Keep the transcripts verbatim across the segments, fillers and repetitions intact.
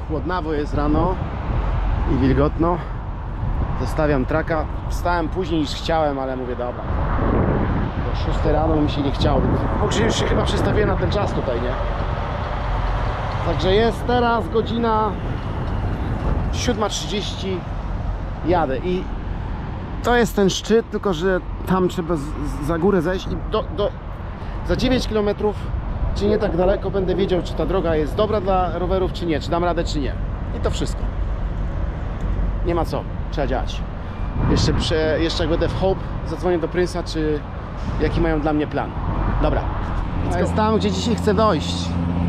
chłodnawo jest rano i wilgotno. Zostawiam traka. Wstałem później niż chciałem, ale mówię dobra. Do szóstej rano mi się nie chciało. Bo już się chyba przestawiłem na ten czas tutaj, nie? Także jest teraz godzina siódma trzydzieści. Jadę i to jest ten szczyt, tylko że tam trzeba z, z, za górę zejść i do, do, za dziewięć kilometrów, czy nie tak daleko, będę wiedział, czy ta droga jest dobra dla rowerów, czy nie, czy dam radę, czy nie. I to wszystko. Nie ma co, trzeba działać. Jeszcze, prze, jeszcze jak będę w Hope, zadzwonię do Prince'a, czy jaki mają dla mnie plan. Dobra, to jest tam, gdzie dzisiaj chcę dojść.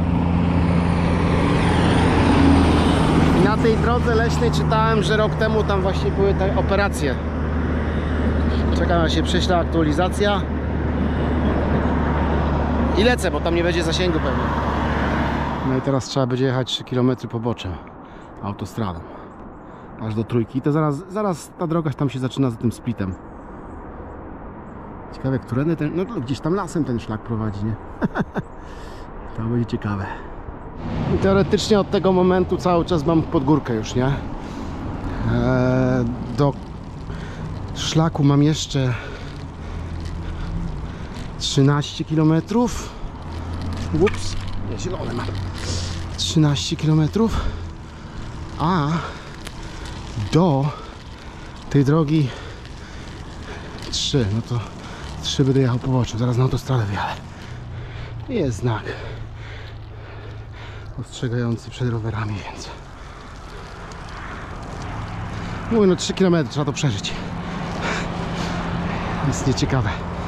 I na tej drodze leśnej czytałem, że rok temu tam właśnie były te operacje. Czekam, aż się prześle aktualizacja. I lecę, bo tam nie będzie zasięgu pewnie. No i teraz trzeba będzie jechać trzy kilometry poboczem autostradą aż do Trójki. I to zaraz, zaraz ta droga tam się zaczyna za tym splitem. Ciekawe, którędy ten... No gdzieś tam lasem ten szlak prowadzi, nie? To będzie ciekawe. I teoretycznie od tego momentu cały czas mam pod górkę już, nie? Eee, do szlaku mam jeszcze trzynaście kilometrów. Ups, nie, zielone mam. trzynaście kilometrów. A do tej drogi trzy, no to trzy będę jechał poboczem. Zaraz na autostradę wjadę. Jest znak ostrzegający przed rowerami, więc mówię, no trzy kilometry trzeba to przeżyć. Jest nieciekawe.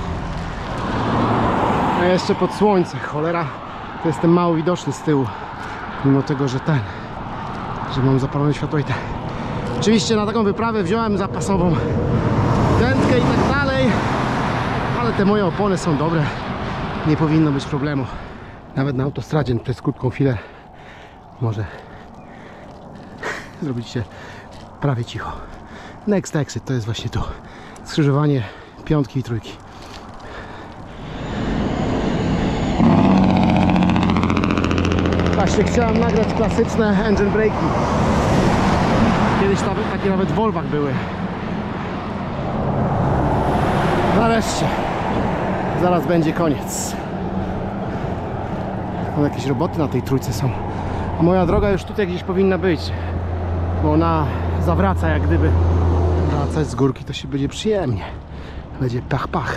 A jeszcze pod słońce, cholera, to jestem mało widoczny z tyłu, mimo tego, że ten, że mam zapalone światło i te. Oczywiście na taką wyprawę wziąłem zapasową dętkę i tak dalej, ale te moje opony są dobre, nie powinno być problemu. Nawet na autostradzie przez krótką chwilę może zrobić się prawie cicho. Next exit to jest właśnie tu, skrzyżowanie piątki i trójki. Właśnie chciałem nagrać klasyczne engine brake'i. Kiedyś tam takie nawet w Volvach były. Nareszcie. Zaraz będzie koniec. Tam jakieś roboty na tej trójce są. A moja droga już tutaj gdzieś powinna być. Bo ona zawraca jak gdyby. Wracać z górki to się będzie przyjemnie. Będzie pach pach.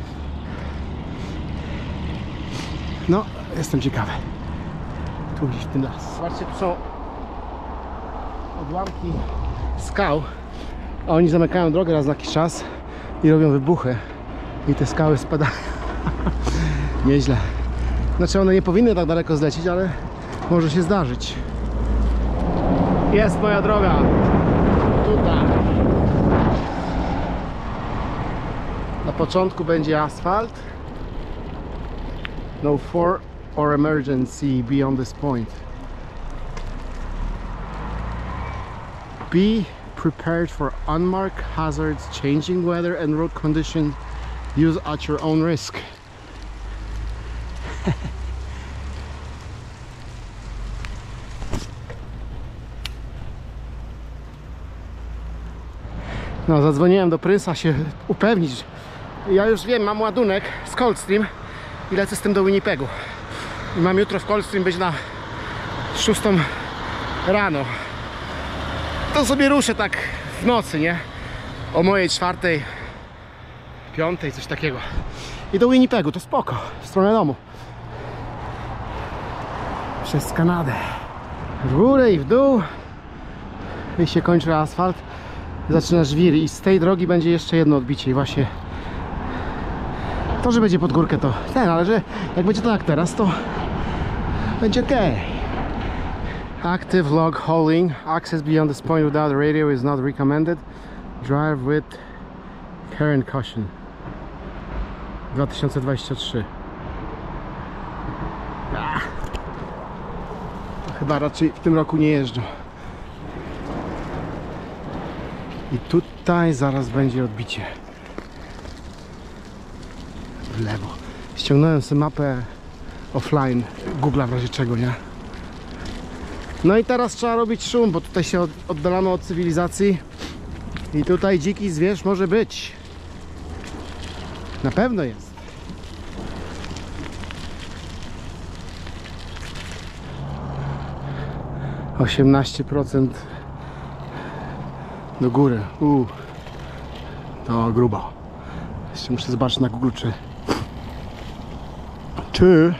No, jestem ciekawy. Tu gdzieś w tym las. Zobaczcie, tu są odłamki skał. A oni zamykają drogę raz na jakiś czas i robią wybuchy. I te skały spadają. Nieźle. Znaczy one nie powinny tak daleko zlecieć, ale może się zdarzyć. Jest moja droga. Tutaj. Na początku będzie asfalt. No for or emergency beyond this point. Be prepared for unmarked hazards, changing weather and road conditions. Use at your own risk. No, zadzwoniłem do Prince'a się upewnić. Ja już wiem, mam ładunek z Coldstream i lecę z tym do Winnipegu. I mam jutro w Coldstream być na szóstą rano. To sobie ruszę tak w nocy, nie? O mojej czwartej, piątej, coś takiego. I do Winnipegu, to spoko, w stronę domu. Przez Kanadę. W górę i w dół. I się kończy asfalt. Zaczyna żwir i z tej drogi będzie jeszcze jedno odbicie i właśnie to, że będzie pod górkę to ten, ale że jak będzie to jak teraz, to będzie ok. Active log hauling. Access beyond this point without radio is not recommended. Drive with care and caution. dwa tysiące dwadzieścia trzy. Ah. Chyba raczej w tym roku nie jeżdżą. I tutaj zaraz będzie odbicie w lewo. Ściągnąłem sobie mapę offline Google'a w razie czego, nie? No i teraz trzeba robić szum, bo tutaj się od, oddalamy od cywilizacji i tutaj dziki zwierz może być. Na pewno jest. osiemnaście procent do góry. Uuu. To grubo. Jeszcze muszę zobaczyć na Google, czy czy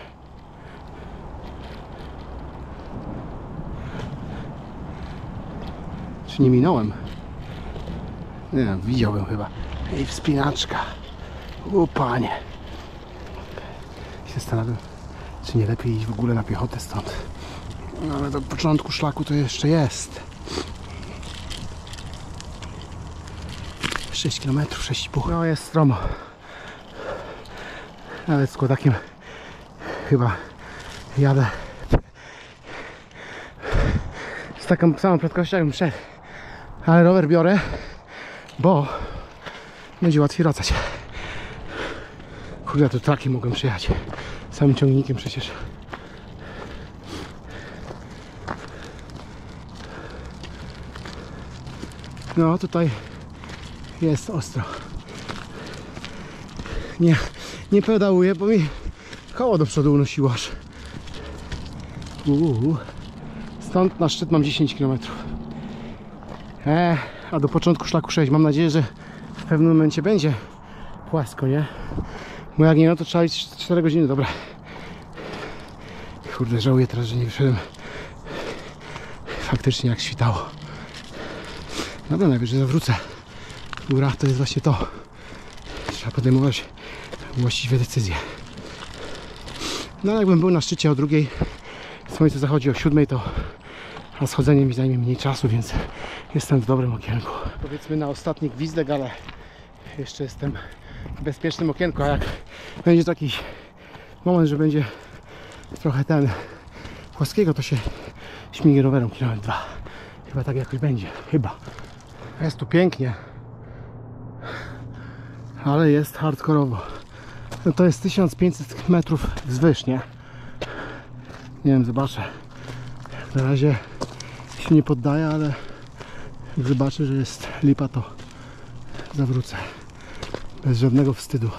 czy nie minąłem. Nie wiem, widziałbym chyba. Ej, wspinaczka. O panie. Się zastanawiam, czy nie lepiej iść w ogóle na piechotę stąd. No ale do początku szlaku to jeszcze jest. sześć kilometrów, sześć i pół. No jest stromo. Nawet z kładakiem chyba jadę z taką samą prędkością jakbym szedł. Ale rower biorę, bo będzie łatwiej wracać. Kurde, tu trakiem mogłem przyjechać. Samym ciągnikiem przecież. No tutaj jest ostro. Nie, nie pedałuję, bo mi koło do przodu unosiło aż. Uuu. Stąd na szczyt mam dziesięć kilometrów. Eee, a do początku szlaku sześć. Mam nadzieję, że w pewnym momencie będzie płasko, nie? Bo jak nie, no to trzeba iść cztery godziny, dobra. Kurde, żałuję teraz, że nie wyszedłem faktycznie jak świtało. Dobra, najwyżej zawrócę. Góra to jest właśnie to. Trzeba podejmować właściwe decyzje. No ale jakbym był na szczycie o drugiej, słońce zachodzi o siódmej, to a schodzenie mi zajmie mniej czasu, więc jestem w dobrym okienku. Powiedzmy na ostatni gwizdek, ale jeszcze jestem w bezpiecznym okienku, a jak będzie taki moment, że będzie trochę ten płaskiego, to się śmigę rowerem kilometr dwa. Chyba tak jakoś będzie, chyba. Jest tu pięknie, ale jest hardkorowo. No to jest tysiąc pięćset metrów wzwyż, nie? Nie wiem, zobaczę. Na razie się nie poddaję, ale jak zobaczę, że jest lipa, to zawrócę. Bez żadnego wstydu.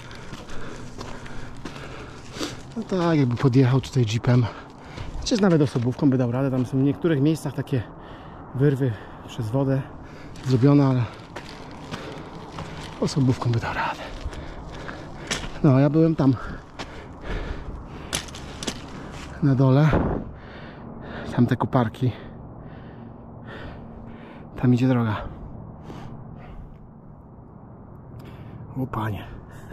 No tak, jakby podjechał tutaj jeepem, czy nawet osobówką by dał radę. Tam są w niektórych miejscach takie wyrwy przez wodę zrobione, ale osobówką by dał radę. No, ja byłem tam na dole. Tam te koparki. Tam idzie droga. O panie.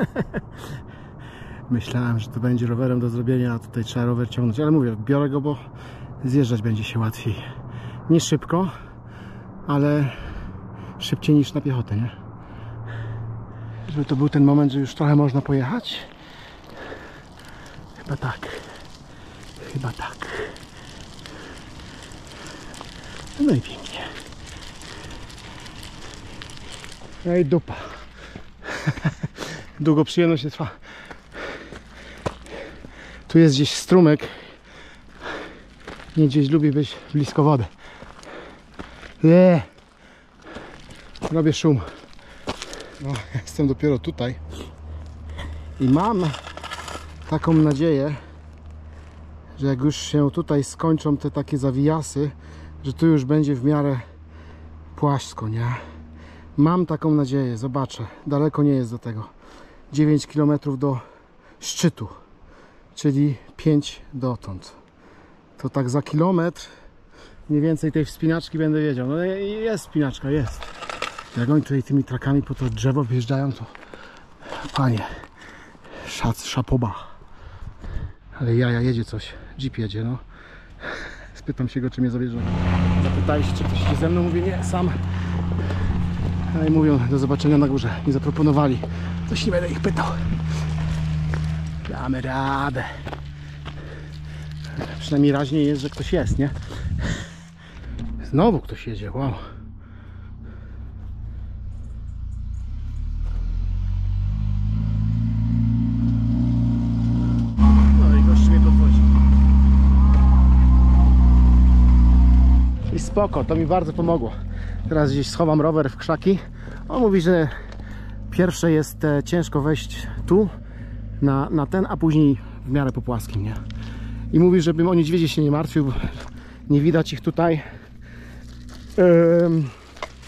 Myślałem, że to będzie rowerem do zrobienia, a tutaj trzeba rower ciągnąć. Ale mówię, biorę go, bo zjeżdżać będzie się łatwiej. Nie szybko, ale szybciej niż na piechotę, nie? Żeby to był ten moment, że już trochę można pojechać. Chyba tak. Chyba tak. No i pięknie. No i dupa. Długo przyjemność nie trwa. Tu jest gdzieś strumyk. Nie gdzieś lubi być blisko wody. Eee. Robię szum. No, jestem dopiero tutaj. I mam taką nadzieję, że jak już się tutaj skończą te takie zawijasy, że tu już będzie w miarę płasko, nie? Mam taką nadzieję, zobaczę. Daleko nie jest do tego. dziewięć kilometrów do szczytu, czyli pięć dotąd. To tak za kilometr mniej więcej tej wspinaczki będę wiedział. No jest wspinaczka, jest. Jak oni tutaj tymi trakami po to drzewo wjeżdżają, to panie, szac, szapoba. Ale jaja, jedzie coś. Jeep jedzie, no. Spytam się go, czy mnie zabierze. Zapytali się, czy ktoś idzie ze mną. Mówię, nie, sam. No i mówią, do zobaczenia na górze. Mi zaproponowali. Coś nie będę ich pytał. Damy radę. Przynajmniej raźniej jest, że ktoś jest, nie? Znowu ktoś jedzie, wow. No i gość mnie podwozi. spoko, to mi bardzo pomogło. Teraz gdzieś schowam rower w krzaki. On mówi, że pierwsze jest e, ciężko wejść tu na, na ten, a później w miarę po płaskim, nie? I mówi, żebym o niedźwiedzie się nie martwił, bo nie widać ich tutaj. Ym...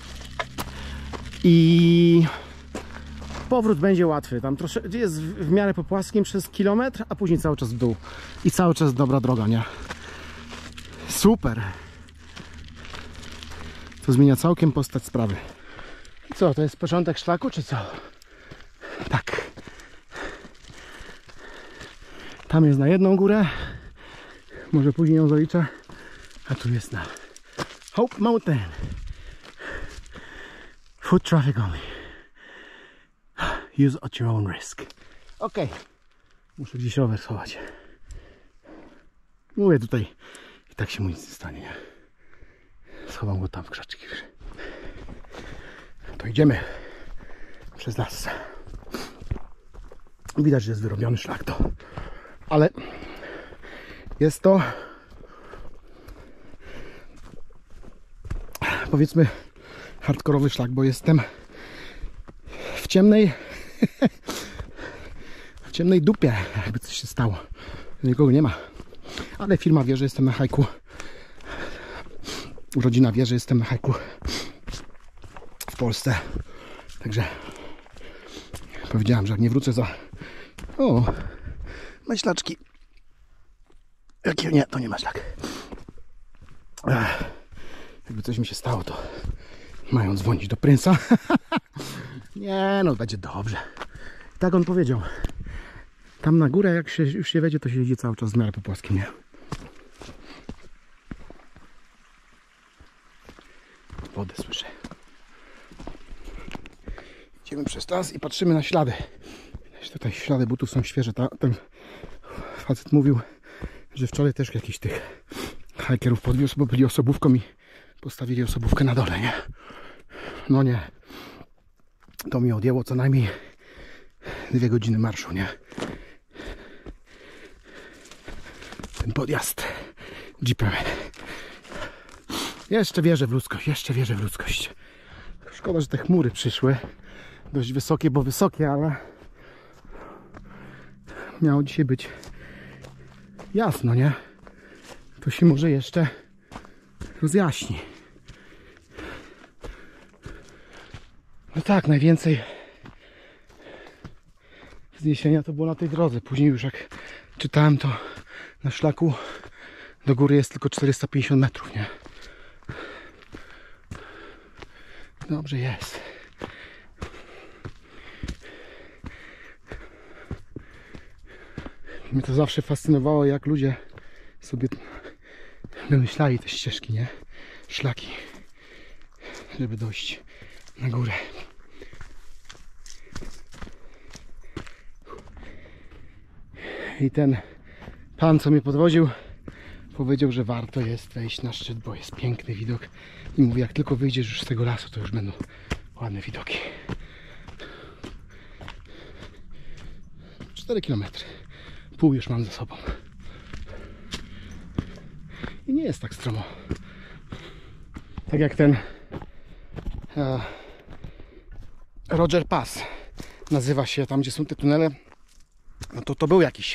I powrót będzie łatwy. Tam trosze... jest w miarę po płaskim przez kilometr, a później cały czas w dół. I cały czas dobra droga, nie? Super! To zmienia całkiem postać sprawy. I co, to jest początek szlaku, czy co? Tak. Tam jest na jedną górę. Może później ją zaliczę. A tu jest na Hope Mountain. Foot traffic only. Use at your own risk. Ok. Muszę gdzieś rower schować. Mówię tutaj. I tak się mu nic nie stanie, nie? Schowam go tam w krzaczki. To idziemy przez las. Widać, że jest wyrobiony szlak to. Ale jest to, powiedzmy, hardkorowy szlak, bo jestem w ciemnej w ciemnej dupie, jakby coś się stało. Nikogo nie ma. Ale firma wie, że jestem na hajku. Rodzina wie, że jestem na hajku w Polsce. Także powiedziałem, że jak nie wrócę za... O, maślaczki. Jakie nie, to nie maślak. Ech, jakby coś mi się stało, to mają dzwonić do prynsa. Nie, no będzie dobrze. Tak on powiedział. Tam na górę, jak się, już się wejdzie, to się jedzie cały czas w miarę po płaskim, nie? Wodę słyszę. Idziemy przez las i patrzymy na ślady. Tutaj ślady butów są świeże. Ta, ten facet mówił, że wczoraj też jakiś tych hikerów podwiózł, bo byli osobówką i postawili osobówkę na dole, nie? No nie. To mi odjęło co najmniej dwie godziny marszu, nie? Ten podjazd jeepem. Jeszcze wierzę w ludzkość, jeszcze wierzę w ludzkość. Szkoda, że te chmury przyszły. Dość wysokie, bo wysokie, ale miało dzisiaj być jasno, nie? To się może jeszcze rozjaśni. No tak, najwięcej wzniesienia to było na tej drodze. Później już jak czytałem, to na szlaku do góry jest tylko czterysta pięćdziesiąt metrów, nie? Dobrze jest. Mnie to zawsze fascynowało, jak ludzie sobie wymyślali te ścieżki, nie? Szlaki, żeby dojść na górę. I ten pan, co mnie podwoził, powiedział, że warto jest wejść na szczyt, bo jest piękny widok. I mówi, jak tylko wyjdziesz już z tego lasu, to już będą ładne widoki. cztery kilometry. Pół już mam za sobą. I nie jest tak stromo. Tak jak ten e, Roger Pass nazywa się, tam gdzie są te tunele. No to to był jakiś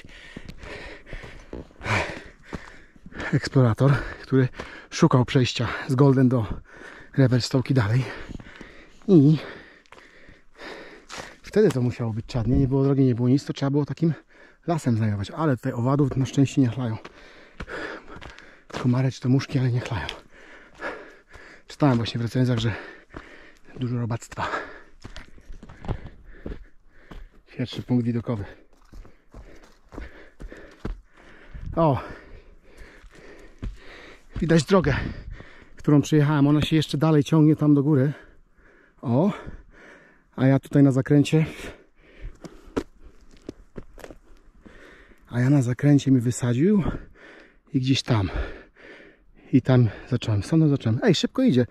eksplorator, który szukał przejścia z Golden do Revelstoke i dalej. I wtedy to musiało być czarnie, nie było drogi, nie było nic, to trzeba było takim lasem znajdować. Ale tutaj owadów na szczęście nie chlają. Komary czy to muszki, ale nie chlają. Czytałem właśnie w recenzjach, że dużo robactwa. Pierwszy punkt widokowy. O! Widać drogę, którą przyjechałem. Ona się jeszcze dalej ciągnie tam do góry. O! A ja tutaj na zakręcie. A ja na zakręcie mi wysadził i gdzieś tam. I tam zacząłem. Stąd zacząłem. Ej, szybko idzie.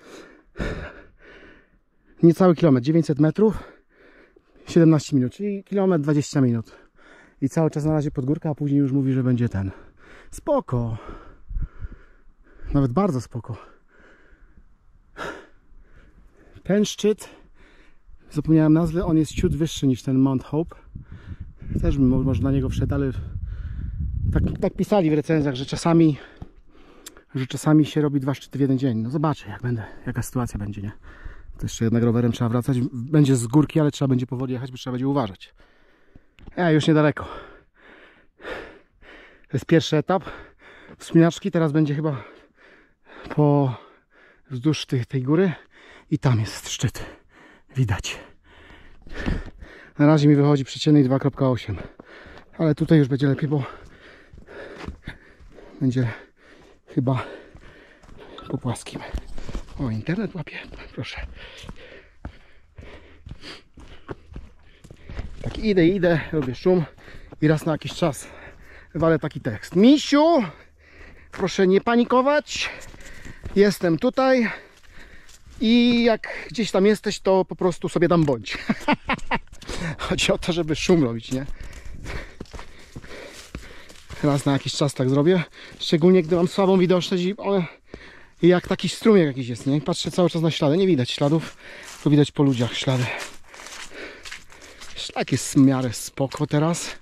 Niecały kilometr, dziewięćset metrów, siedemnaście minut, czyli kilometr dwadzieścia minut. I cały czas na razie pod górkę, a później już mówi, że będzie ten. Spoko. Nawet bardzo spoko. Ten szczyt, zapomniałem nazwy, on jest ciut wyższy niż ten Mount Hope. Też bym może na niego wszedł, ale tak, tak pisali w recenzjach, że czasami że czasami się robi dwa szczyty w jeden dzień. No zobaczę, jak będę, jaka sytuacja będzie, nie? To jeszcze jednak rowerem trzeba wracać. Będzie z górki, ale trzeba będzie powoli jechać, bo trzeba będzie uważać. Ja już niedaleko. To jest pierwszy etap wspinaczki. Teraz będzie chyba po wzdłuż tej, tej góry i tam jest szczyt. Widać. Na razie mi wychodzi przeciętnej dwa przecinek osiem. Ale tutaj już będzie lepiej, bo będzie chyba po płaskim. O, internet łapie, proszę. Tak idę, idę, robię szum i raz na jakiś czas walę taki tekst. Misiu, proszę nie panikować. Jestem tutaj i jak gdzieś tam jesteś, to po prostu sobie tam bądź. Chodzi o to, żeby szum robić, nie? Raz na jakiś czas tak zrobię. Szczególnie gdy mam słabą widoczność i one, i jak taki strumiek jakiś jest, nie? Patrzę cały czas na ślady. Nie widać śladów, to widać po ludziach ślady. Szlak jest w miarę spoko teraz.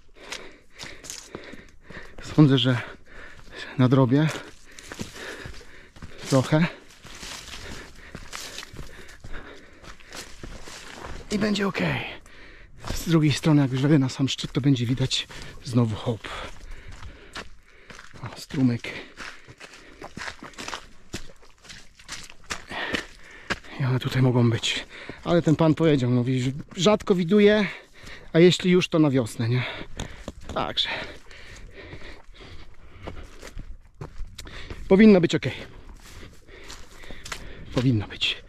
Sądzę, że nadrobię trochę. I będzie ok. Z drugiej strony, jak już wejdę na sam szczyt, to będzie widać znowu Hope. O, strumyk. I one tutaj mogą być. Ale ten pan powiedział, mówi, że rzadko widuje, a jeśli już, to na wiosnę, nie? Także. Powinno być ok. Powinno być.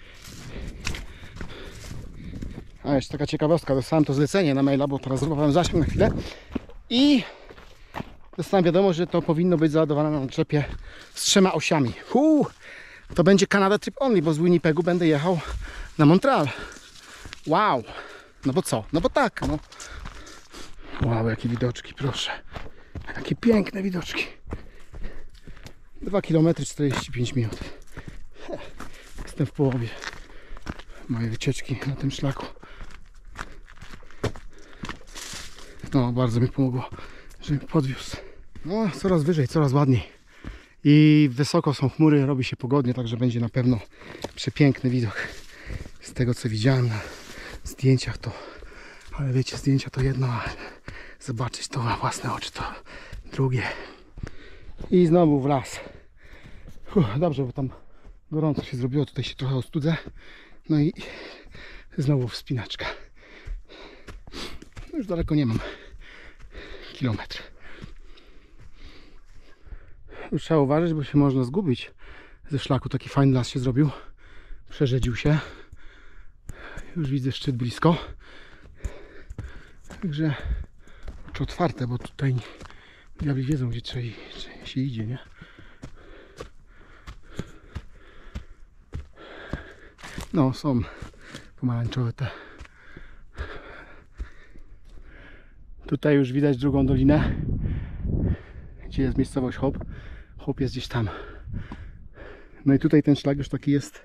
A jeszcze taka ciekawostka, dostałem to zlecenie na maila, bo teraz zrobiłem zasięg na chwilę i dostałem wiadomość, że to powinno być załadowane na naczepie z trzema osiami. Uu, to będzie Canada Trip Only, bo z Winnipegu będę jechał na Montreal. Wow! No bo co? No bo tak, no. Wow, jakie widoczki, proszę. Jakie piękne widoczki. dwa kilometry czterdzieści pięć minut. Jestem w połowie mojej wycieczki na tym szlaku. No, bardzo mi pomogło, że mi podwiózł. No, coraz wyżej, coraz ładniej. I wysoko są chmury, robi się pogodnie, także będzie na pewno przepiękny widok. Z tego, co widziałem na zdjęciach, to... Ale wiecie, zdjęcia to jedno, a zobaczyć to na własne oczy to drugie. I znowu w las. Uff, dobrze, bo tam gorąco się zrobiło, tutaj się trochę ostudzę. No i znowu wspinaczka. Już daleko nie mam. Kilometr. Już trzeba uważać, bo się można zgubić ze szlaku. Taki fajny las się zrobił. Przerzedził się. Już widzę szczyt blisko. Także oczy otwarte, bo tutaj diabli wiedzą, gdzie trzeba, gdzie się idzie, nie? No, są pomarańczowe te. Tutaj już widać drugą dolinę, gdzie jest miejscowość Hope. Hope jest gdzieś tam. No i tutaj ten szlak już taki jest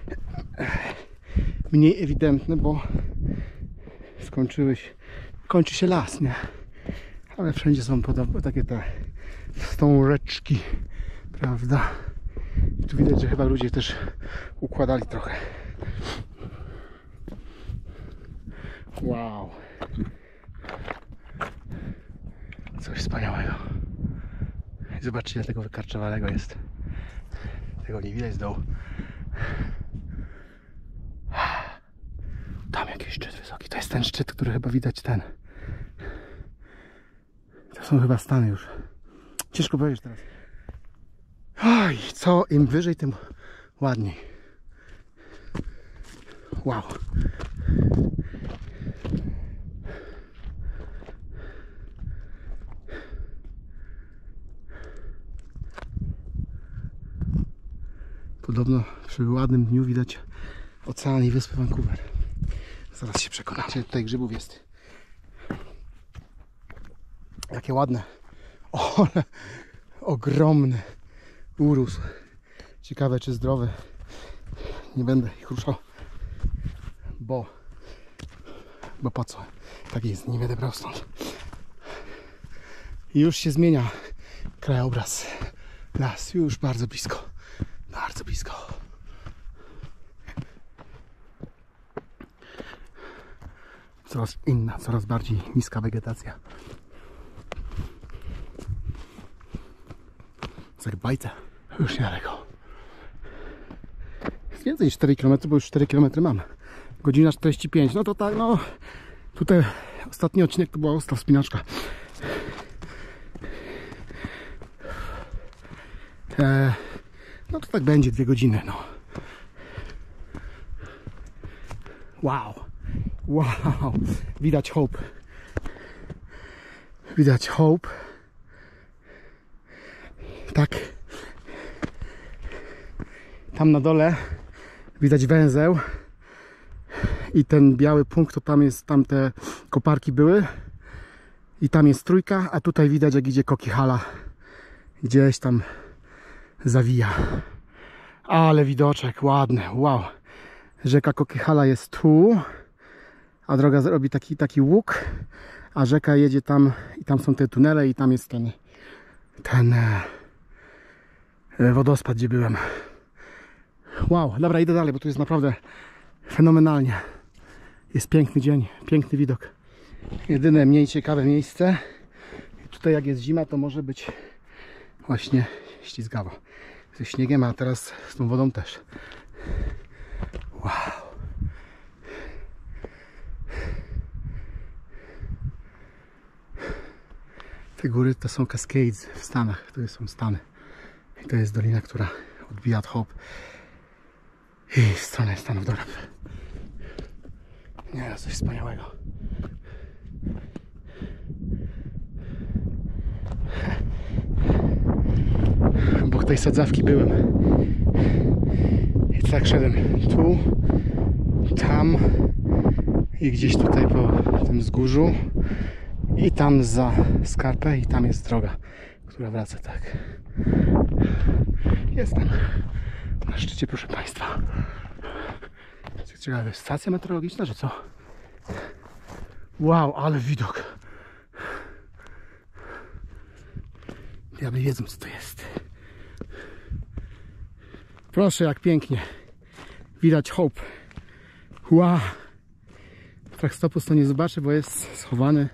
mniej ewidentny, bo skończyłeś, kończy się las, nie? Ale wszędzie są takie te wstążeczki, prawda? I tu widać, że chyba ludzie też układali trochę. Wow. Coś wspaniałego. Zobaczcie, ile tego wykarczowanego jest. Tego nie widać z dołu. Tam jakiś szczyt wysoki. To jest ten szczyt, który chyba widać ten. To są chyba Stany już. Ciężko powiedzieć teraz. Oj, co im wyżej, tym ładniej. Wow. Podobno przy ładnym dniu widać ocean i wyspę Vancouver. Zaraz się przekonacie, tutaj grzybów jest. Jakie ładne. O, ogromny urósł. Ciekawe, czy zdrowy. Nie będę ich ruszał. bo bo po co? Tak jest, nie będę brał stąd. I już się zmienia krajobraz. Las już bardzo blisko. Bardzo blisko. Coraz inna, coraz bardziej niska wegetacja. Zarbajce. Już niedaleko. Jest więcej niż cztery kilometry, bo już cztery kilometry mam. Godzina czterdzieści pięć. No to tak, no. Tutaj ostatni odcinek to była ostra wspinaczka. E, no to tak będzie, dwie godziny, no. Wow. Wow. Widać hope. Widać hope. Tak. Tam na dole widać węzeł. I ten biały punkt, to tam jest, tam te koparki były. I tam jest trójka, a tutaj widać, jak idzie Coquihalla. Gdzieś tam zawija. Ale widoczek ładny, wow. Rzeka Coquihalla jest tu, a droga robi taki, taki łuk, a rzeka jedzie tam i tam są te tunele i tam jest ten ten wodospad, gdzie byłem. Wow, dobra, idę dalej, bo tu jest naprawdę fenomenalnie. Jest piękny dzień, piękny widok. Jedyne mniej ciekawe miejsce. Tutaj jak jest zima, to może być właśnie ślizgawo. Ze śniegiem, a teraz z tą wodą też. Wow. Te góry to są Cascades w Stanach. To są Stany. I to jest dolina, która odbija od Hope i w stronę Stanów Dorad. Nie, coś wspaniałego. Obok tej sadzawki byłem. I tak szedłem tu, tam i gdzieś tutaj po tym wzgórzu i tam za skarpę i tam jest droga, która wraca tak. Jestem na szczycie, proszę Państwa. Ciekawe, stacja meteorologiczna, czy co? Wow, ale widok. Diabli wiedzą, co to jest. Proszę, jak pięknie. Widać Hope. Wow. Trackstopus to nie zobaczę, bo jest schowany.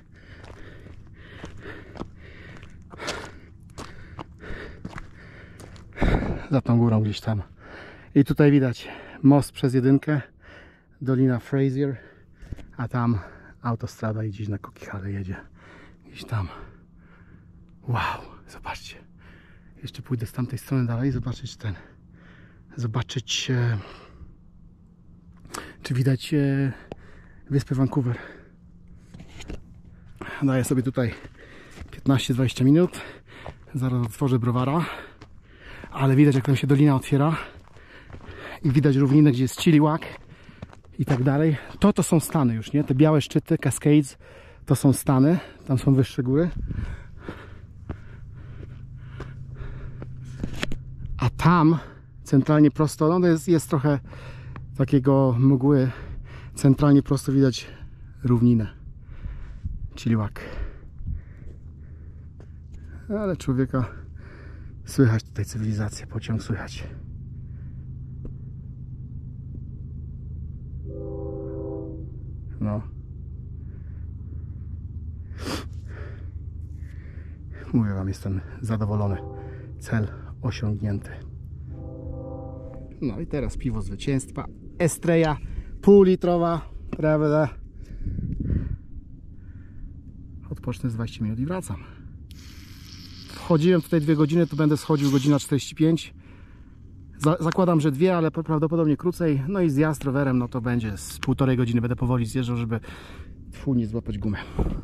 Za tą górą gdzieś tam. I tutaj widać most przez jedynkę. Dolina Fraser. A tam autostrada i gdzieś na Coquihalla jedzie. Gdzieś tam. Wow. Zobaczcie. Jeszcze pójdę z tamtej strony dalej, zobaczyć ten. Zobaczyć, e, czy widać e, wyspę Vancouver. Daję sobie tutaj piętnaście dwadzieścia minut. Zaraz otworzę browara. Ale widać, jak tam się dolina otwiera. I widać równinę, gdzie jest Chilliwack i tak dalej. To to są Stany już, nie? Te białe szczyty, Cascades, to są Stany. Tam są wyższe góry. A tam centralnie prosto, no to jest, jest trochę takiego mgły. Centralnie prosto widać równinę. Chilliwack. Ale człowieka słychać tutaj cywilizację, pociąg słychać. No. Mówię wam, jestem zadowolony. Cel osiągnięty. No i teraz piwo zwycięstwa. Estrella półlitrowa, prawda? Odpocznę z dwadzieścia minut i wracam. Wchodziłem tutaj dwie godziny, to będę schodził godzina czterdzieści pięć. Zakładam, że dwie, ale prawdopodobnie krócej. No i zjazd rowerem, no to będzie z półtorej godziny. Będę powoli zjeżdżał, żeby tfu, nie złapać gumę.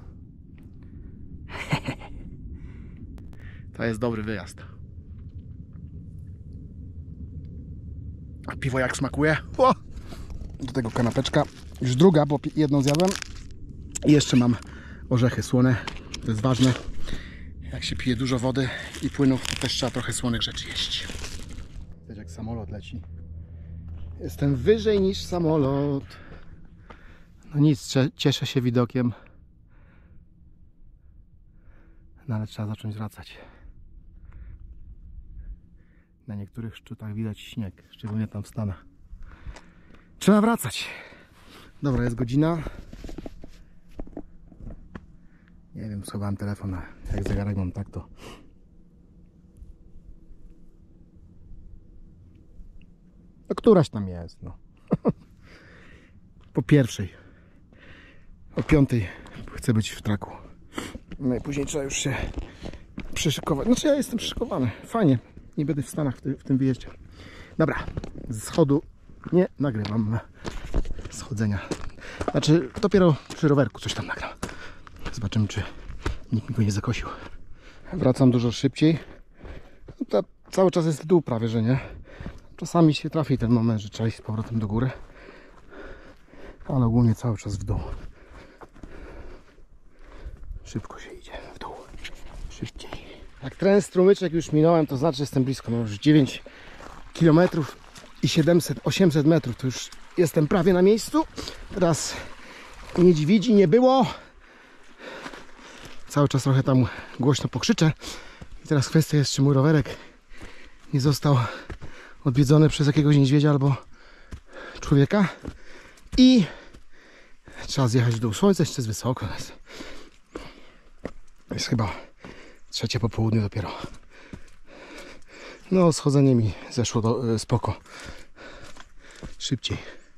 To jest dobry wyjazd. A piwo jak smakuje? O! Do tego kanapeczka. Już druga, bo jedną zjadłem. I jeszcze mam orzechy słone. To jest ważne. Jak się pije dużo wody i płynów, to też trzeba trochę słonych rzeczy jeść. Widać, jak samolot leci. Jestem wyżej niż samolot. No nic, cie- cieszę się widokiem. No ale trzeba zacząć wracać. Na niektórych szczytach widać śnieg, szczególnie tam w Stanach. Trzeba wracać. Dobra, jest godzina. Nie wiem, schowałem telefon, a jak zegarek mam tak to... No któraś tam jest, no. Po pierwszej. O piątej chcę być w traku. No i później trzeba już się przyszykować. Znaczy ja jestem przyszykowany. Fajnie. Nie będę w Stanach w, ty, w tym wyjeździe. Dobra. Z schodu nie nagrywam schodzenia. Znaczy dopiero przy rowerku coś tam nagram. Zobaczymy, czy nikt mi go nie zakosił. Wracam dużo szybciej. To cały czas jest w dół prawie, że nie. Czasami się trafi ten moment, że trzeba iść z powrotem do góry. Ale ogólnie cały czas w dół. Szybko się idzie w dół. Szybciej. Jak ten strumyczek już minąłem, to znaczy, że jestem blisko. No już dziewięć kilometrów i siedemset, osiemset metrów. To już jestem prawie na miejscu. Teraz niedźwiedzi nie było. Cały czas trochę tam głośno pokrzyczę. I teraz kwestia jest, czy mój rowerek nie został odwiedzony przez jakiegoś niedźwiedzia albo człowieka. I trzeba zjechać w dół. Słońce jeszcze jest wysoko. Jest, jest chyba trzecie po południu dopiero. No, schodzenie mi zeszło do, spoko. Szybciej.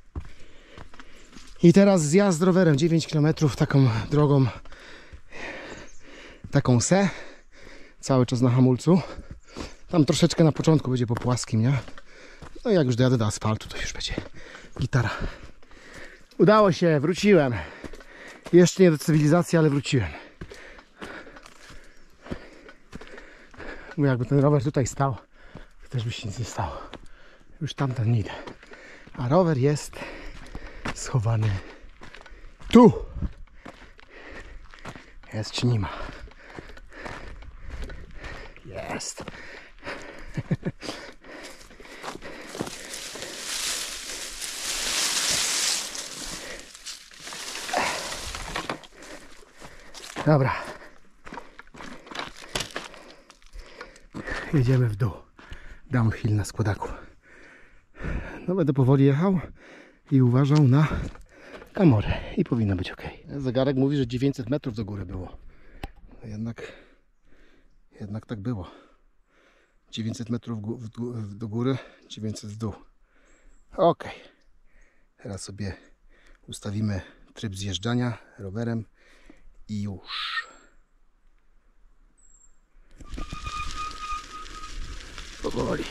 I teraz zjazd rowerem dziewięć kilometrów taką drogą, taką se. Cały czas na hamulcu. Tam troszeczkę na początku będzie po płaskim, nie? No i jak już dojadę do asfaltu, to już będzie gitara. Udało się, wróciłem. Jeszcze nie do cywilizacji, ale wróciłem. Bo jakby ten rower tutaj stał, to też by się nic nie stało. Już tamten nie idę. A rower jest schowany tu. Jest czy nie ma? Jest. Dobra. Jedziemy w dół. Downhill na składaku. No będę powoli jechał i uważał na kamorę. I powinno być ok. Zegarek mówi, że dziewięćset metrów do góry było. Jednak, jednak tak było. dziewięćset metrów w dół, do góry, dziewięćset w dół. Ok. Teraz sobie ustawimy tryb zjeżdżania rowerem i już. Powoli.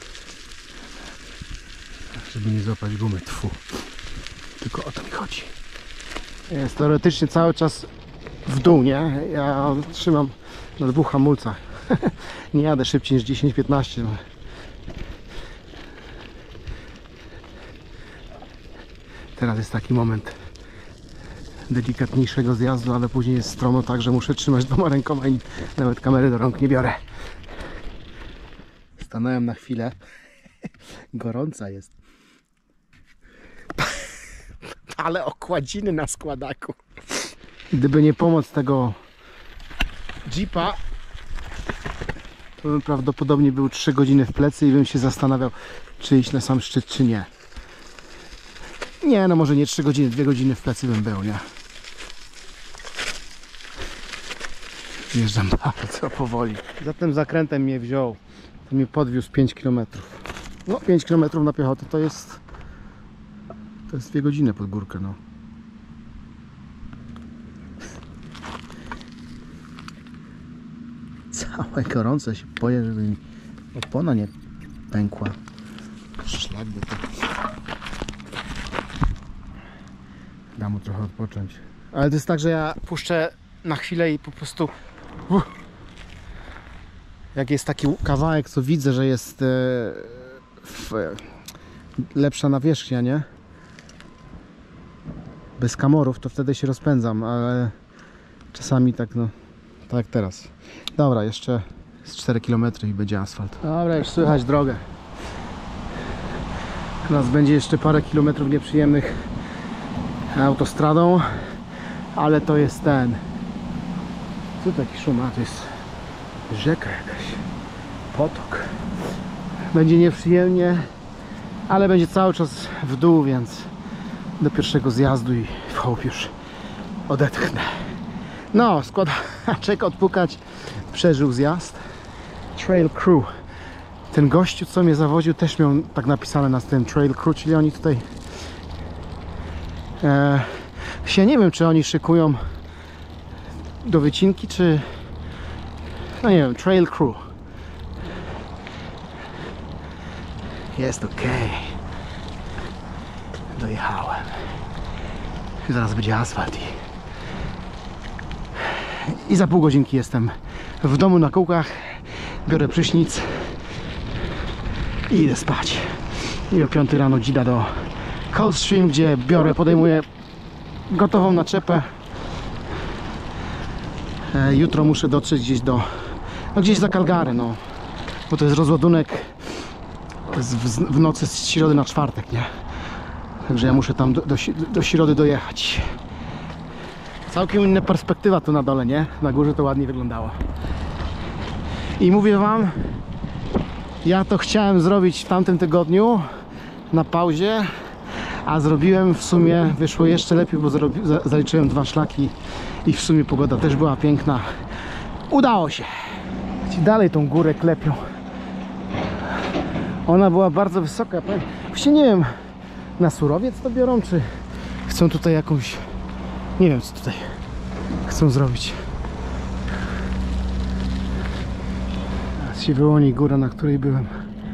Żeby nie złapać gumy. Tfu. Tylko o to mi chodzi. Jest teoretycznie cały czas w dół, nie? Ja trzymam na dwóch hamulcach. Nie jadę szybciej niż dziesięć piętnaście. Teraz jest taki moment delikatniejszego zjazdu, ale później jest stromo, tak że muszę trzymać dwoma rękoma i nawet kamery do rąk nie biorę. Stanąłem na chwilę. Gorąca jest. Ale okładziny na składaku. Gdyby nie pomoc tego jeepa, to bym prawdopodobnie był trzy godziny w plecy i bym się zastanawiał, czy iść na sam szczyt, czy nie. Nie, no może nie trzy godziny, dwie godziny w plecy bym był, nie? Jeżdżam bardzo powoli. Za tym zakrętem mnie wziął. To mnie podwiózł pięć kilometrów. No pięć kilometrów na piechotę to jest... To jest dwie godziny pod górkę, no. Całe gorące się boję, żeby mi opona nie pękła. Szlak by to... Dam mu trochę odpocząć. Ale to jest tak, że ja puszczę na chwilę i po prostu... Uh, jak jest taki kawałek, co widzę, że jest e, w, lepsza nawierzchnia, nie? Bez kamorów, to wtedy się rozpędzam, ale czasami tak, no, tak jak teraz. Dobra, jeszcze z cztery kilometry i będzie asfalt. Dobra, już słychać drogę. Teraz będzie jeszcze parę kilometrów nieprzyjemnych autostradą, ale to jest ten, co taki szum, a to jest rzeka jakaś, potok. Będzie nieprzyjemnie, ale będzie cały czas w dół, więc do pierwszego zjazdu i w Hope już odetchnę. No, składaczek odpukać, przeżył zjazd. Trail Crew. Ten gościu, co mnie zawodził, też miał tak napisane na tym Trail Crew, czyli oni tutaj e, się nie wiem, czy oni szykują do wycinki, czy no nie wiem, Trail Crew. Jest ok. Dojechałem. Zaraz będzie asfalt i, i za pół godzinki jestem w domu na kółkach. Biorę prysznic i idę spać. I o piątej rano dzida do Coldstream, gdzie biorę, podejmuję gotową naczepę. E, jutro muszę dotrzeć gdzieś do, no gdzieś za Calgary, no, bo to jest rozładunek z, w, w nocy z środy na czwartek, nie? Także ja muszę tam do, do, do środy dojechać. Całkiem inna perspektywa tu na dole, nie? Na górze to ładnie wyglądało. I mówię wam, ja to chciałem zrobić w tamtym tygodniu na pauzie, a zrobiłem w sumie, wyszło jeszcze lepiej, bo zrobi, zaliczyłem dwa szlaki i w sumie pogoda też była piękna. Udało się. Ci dalej tą górę klepią. Ona była bardzo wysoka. Właśnie nie wiem, na surowiec to biorą, czy chcą tutaj jakąś, nie wiem co tutaj chcą zrobić. Teraz się wyłoni góra, na której byłem.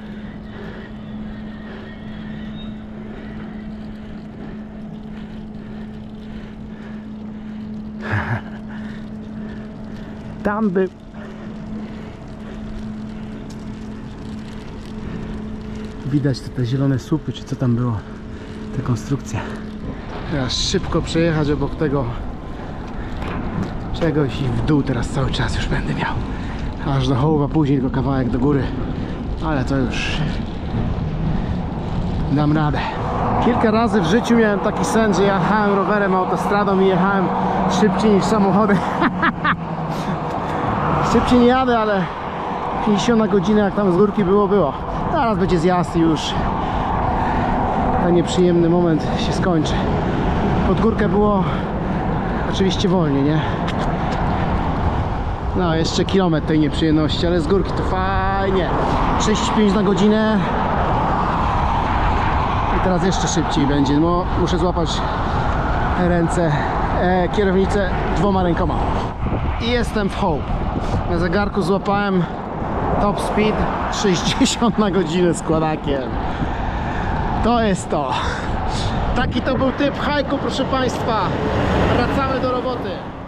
Tam by... Widać te, te zielone słupy, czy co tam było, te konstrukcje. Teraz szybko przejechać obok tego czegoś i w dół teraz cały czas już będę miał. Aż do Hołba, później tylko kawałek do góry. Ale to już dam radę. Kilka razy w życiu miałem taki sen, że jechałem rowerem, autostradą i jechałem szybciej niż samochodem. Szybciej nie jadę, ale pięćdziesiąt na godzinę jak tam z górki było, było. Teraz będzie zjazd i już ten nieprzyjemny moment się skończy. Pod górkę było oczywiście wolniej, nie? No, jeszcze kilometr tej nieprzyjemności, ale z górki to fajnie. sześć pięć na godzinę. I teraz jeszcze szybciej będzie. No, muszę złapać ręce, e, kierownicę dwoma rękoma. I jestem w Hope. Na zegarku złapałem top speed sześćdziesiąt na godzinę składakiem. To jest to. Taki to był typ hajku, proszę Państwa. Wracamy do roboty.